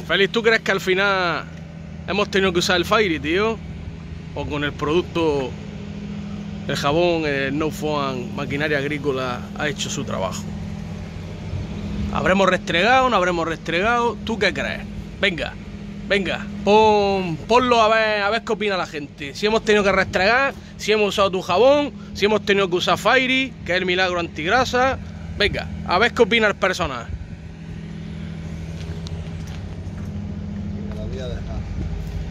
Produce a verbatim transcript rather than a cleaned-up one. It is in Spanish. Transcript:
Félix, ¿tú crees que al final hemos tenido que usar el Fairy, tío? ¿O con el producto, el jabón, el No Foam, maquinaria agrícola, ha hecho su trabajo? ¿Habremos restregado? ¿No habremos restregado? ¿Tú qué crees? Venga, venga, pon, ponlo a ver, a ver qué opina la gente. Si hemos tenido que restregar, si hemos usado tu jabón, si hemos tenido que usar Fairy, que es el milagro antigrasa. Venga, a ver qué opina el personal. Me la voy a dejar.